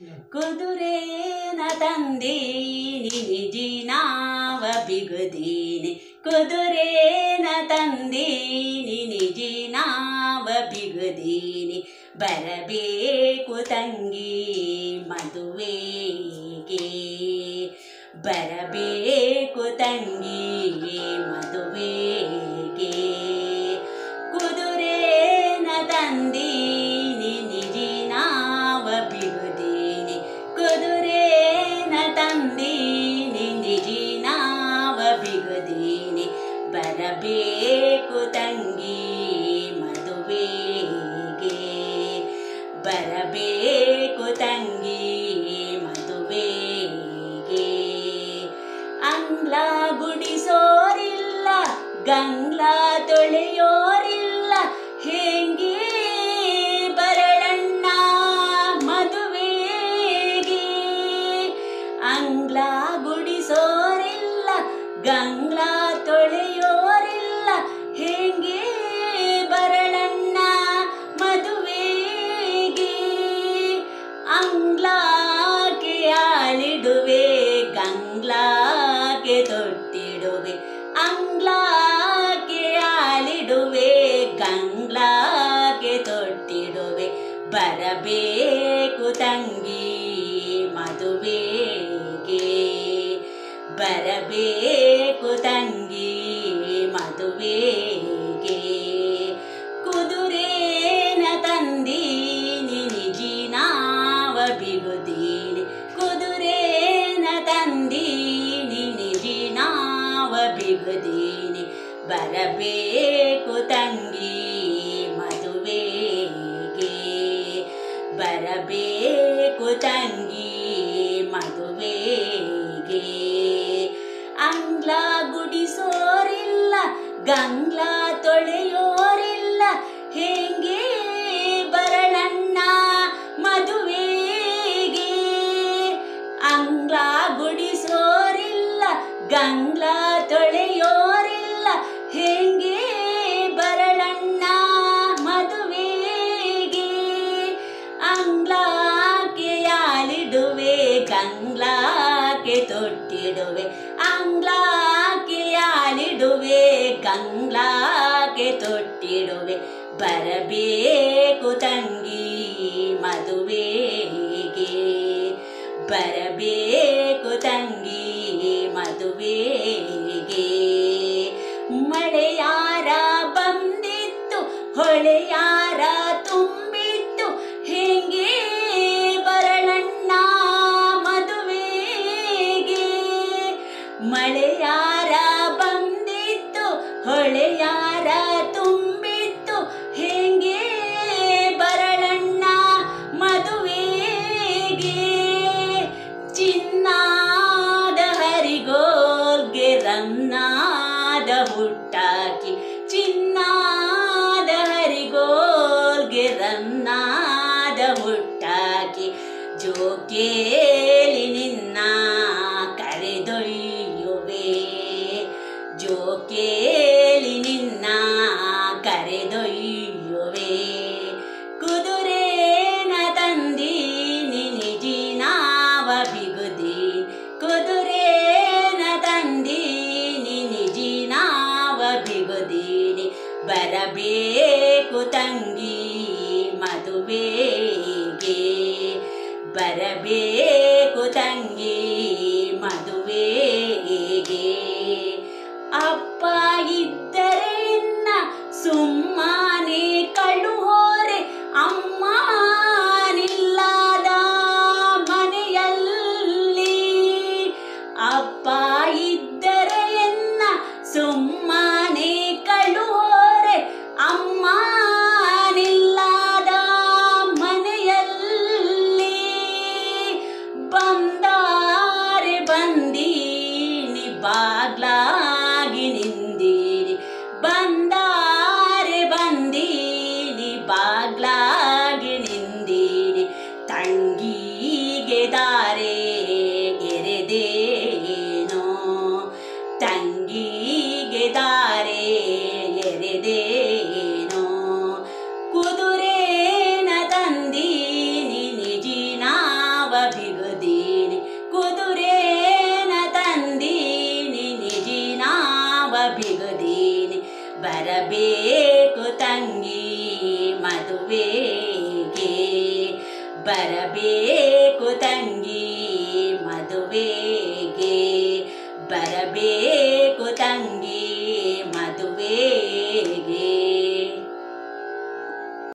ಕುದುರೆನ ತಂದೀನಿ ನಿಜಿನಾವ ಬಿಗುದೀನಿ ಕುದುರೆನ ತಂದೀನಿ ನಿಜಿನಾವ ಬಿಗುದೀನಿ ಬರಬೇಕು ತಂಗಿ ಮದುವೆಗೆ ಬರಬೇಕು ತಂಗಿ ಮದುವೆಗೆ ಕುದುರೆನ ತಂದೀನಿ ನಿಜಿನಾವ ಬಿಗುದೀನಿ ಕುದುರೆನ ತಂದೀನಿ ನಿಜಿನಾವ ಬಿಗುದೀನಿ ಬರಬೇಕು ತಂಗಿ ಮದುವೆಗೆ ಬರಬೇಕು ತಂಗಿ ಮದುವೆಗೆ ಅಂಗ್ಲ ಗುಡಿಸೋರಿಲ್ಲ ಗಂಗ್ಲ ತೊಳೆಯೋರಿಲ್ಲ ಹೇಗೆ ಬರಳಣ್ಣ ಮದುವೆಗೆ ಅಂಗ್ಲ ಗುಡಿಸೋರಿಲ್ಲ ಗಂಗ್ಲ ತೊಳೆಯೋರಿಲ್ಲ ಹೇಗೆ ಬರಳಣ್ಣ ಮದುವೆಗೆ ಅಂಗ್ಲಾಕೆ ಆಳಿಡುವೆ ಗಂಗ್ಲಾಕೆ ತೊಟ್ಟಿಡುವೆ ಅಂಗ್ಲಾಕೆ ಆಳಿಡುವೆ ಗಂಗ್ಲಾಕೆ ತೊಟ್ಟಿಡುವೆ ಬರಬೇಕು ತಂಗಿ ಮದುವೆಗೆ ಬರಬೇಕು ತಂಗಿ ಮದುವೆಗೆ ಕುದುರೆನ ತಂದೀನಿ ನಿಜಿನಾವ ಬಿಗುದೀನಿ ಕುದುರೆನ ತಂದೀನಿ ನಿಜಿನಾವ ಬಿಗುದೀನಿ ಬರಬೇಕು ತಂಗಿ ಮದುವೆಗೆ ಬರಬೇಕು ತಂಗಿ ಮದುವೆಗೆ ಅಂಗ್ಲ ಗುಡಿಸೋರಿಲ್ಲ ಗಂಗ್ಲ ತೊಳೆಯೋರಿಲ್ಲ ಹೇಗೆ ಬರಳಣ್ಣ ಮದುವೆಗೆ ಅಂಗ್ಲ ಗುಡಿಸೋರಿಲ್ಲ ಗಂಗ್ಲ ತೊಳೆಯೋರಿಲ್ಲ ಹೇಗೆ ಬರಳಣ್ಣ ಮದುವೆಗೆ ಅಂಗ್ಲಾಕೆ ಆಳಿಡುವೆ ಗಂಗ್ಲಾಕೆ ತೊಟ್ಟಿಡುವೆ ಅಂಗ್ಲಾಕೆ ಆಳಿಡುವೆ ಗಂಗ್ಲಾಕೆ ತೊಟ್ಟಿಡುವೆ ಬರಬೇಕು ತಂಗಿ ಮದುವೆಗೆ ಬರಬೇಕು ತಂಗಿ ಮದುವೆಗೆ ಮಳೆಯಾರ ಬಂದಿತ್ತು ಹೊಳೆಯಾರ ತುಂಬಿತ್ತು ಹೇಗೆ ಬರಳಣ್ಣ ಮದುವೆಗೆ ಮಳೆಯಾರ ಬಂದಿತ್ತು ಹೊಳೆಯಾರ ತುಂಬಿತ್ತು ಹೇಗೆ ಬರಳಣ್ಣ ಮದುವೆಗೆ ಚಿನ್ನಾದ ಹರಿಗೋಲ್ಗೆ ರನ್ನಾದ ಹುಟ್ಟಾಕಿ ಚಿನ್ನಾದ ಹರಿಗೋಲ್ಗೆ ರನ್ನಾದ ಹುಟ್ಟಾಕಿ ಜೋಕೇಲಿ ನಿನ್ನ ಕರೆದೊಯ್ಯುವೆ ಜೋಕೇಲಿ ನಿನ್ನ ಕರೆದೊಯ್ಯುವೆ ಕುದುರೆನ ತಂದೀನಿ ನಿಜಿನಾವ ಬಿಗುದಿ ಕುದುರೆನ ತಂದೀನಿ ನಿಜಿನಾವ ಬಿಗುದೀನಿ ಬರಬೇಕು ತಂಗಿ ಮದುವೆಗೆ ಬರಬೇಕು ತಂಗಿ ಮದುವೆಗೆ ಅಪ್ಪ ಇದ್ದರೆ ಇನ್ನ ಸುಮ್ಮನೆ ಕಳುಹೋರೆ ಅಮ್ಮ ನಿಲ್ಲದ ಮನೆಯಲ್ಲಿ ಅಪ್ಪ ಇದ್ದರೆ ಎನ್ನ ಸುಮ್ಮನೆ ಕಳುಹೋರೆ ಅಮ್ಮ ನಿಲ್ಲದ ಮನೆಯಲ್ಲಿ ಬಂದಾರೆ ಬಂದೀನಿ ಬಾಗ್ಲಾಗಿ ನಿಂದೀರಿ ಬಂದಾರೆ ಬಂದೀನಿ ಬಾಗ್ಲಾಗಿ ನಿಂದೀರಿ ತಂಗಿಗೆ ದಾರೆ ಎರೆದೇನೋ ತಂಗಿಗೆ ದಾರೆ ಎರೆದೇನೋ ಕುದುರೆನ ತಂದೀನಿ ನಿಜಿನಾವ ಬಿಗುದೀನಿ ಬರಬೇಕು ತಂಗಿ ಮದುವೆಗೆ ಬರಬೇಕು ತಂಗಿ ಮದುವೆಗೆ ಬರಬೇಕು